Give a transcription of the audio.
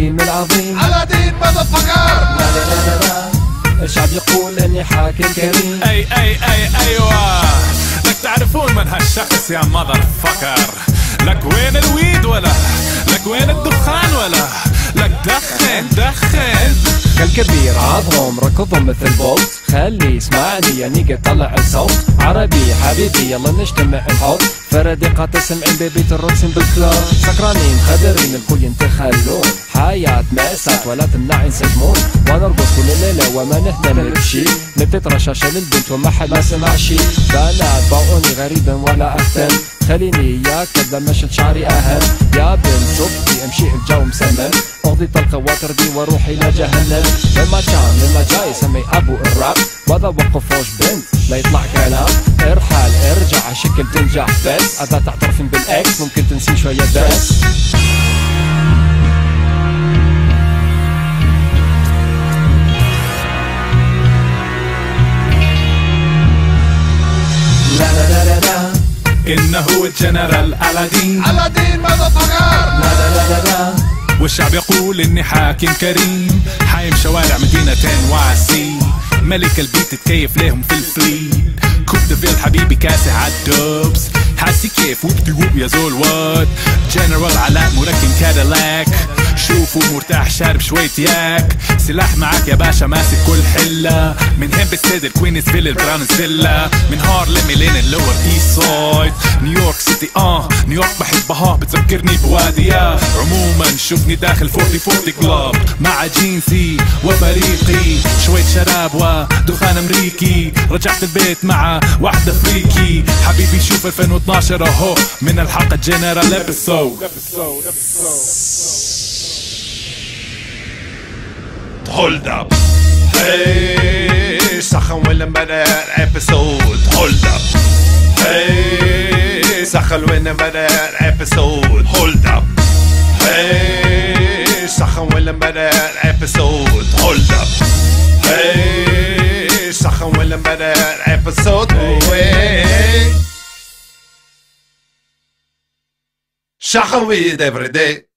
الحكيم العظيم ألادين مذفقر. لا لا لا لا لا، الشعب يقول اني حاكم كريم. ايوه لك تعرفون من هالشخص يا مذر فكر. لك وين الويد ولا لك وين الدخان ولا لك دخن كالكبير عضهم ركضهم مثل بولت، خلي يسمعني يعني قد طلع الصوت. عربي حبيبي يلا نجتمع نحط فردقات سمعين ببيت الرقصين بالكلاب. سكرانين خدرين الكل ينتخلون، حياة مأساة ولا تمنع ينسجمون. ونرقص كل ليلة وما نهتم بشي، نبتت رشاشة للبنت وما حد ما سمع شي. بنات باعوني غريبا ولا أهتم، خليني ياك كذا مشط شعري أهم. يا بنت صبتي امشي الجو مسمم، اغضي طلقة وتربي واروح الى جهنم. لما جاي سمي ابو الراب، ماذا وقفوش بنت لا يطلع كلام. ارحل ارجع شكل تنجح بس، اذا تعترفين بالاكس ممكن تنسي شوية بس. لا لا لا لا لا، انه الجنرال ألادين. ألادين مذفقر. لا لا لا لا لا، والشعب يقول اني حاكم كريم، حايم شوارع مدينة واسي، ملك البيت تكيف ليهم في الفليد. كوب دفيل حبيبي كاسح عالدوبس، حاسي كيف وبدي وب يا زول وات. جنرال علاء مركن كاديلاك، شوفوا مرتاح شارب شوية ياك. سلاح معاك يا باشا ماسك كل حلة، من هين بستيد الكوينزفيل البراونزفيلا، من هارلم لين اللور ايست سايد. نيويورك سيتي نيويورك بحبها بتذكرني بواديها. عموما شوفني داخل 40 كلاب مع جينسي وفريقي، شوية شراب ودخان امريكي. رجعت البيت مع واحدة فريكي، حبيبي شوف 2012 اهو من الحلقة جنرال ابيسود. Hold up. Hey, سخن وين بدأ الابيسود. Hold up. Hey, سخن وين بدأ الابيسود. Hold up. Hey, سخن وين بدأ الابيسود. Hold up. Hey, سخن وين بدأ الابيسود. شخن weed every day.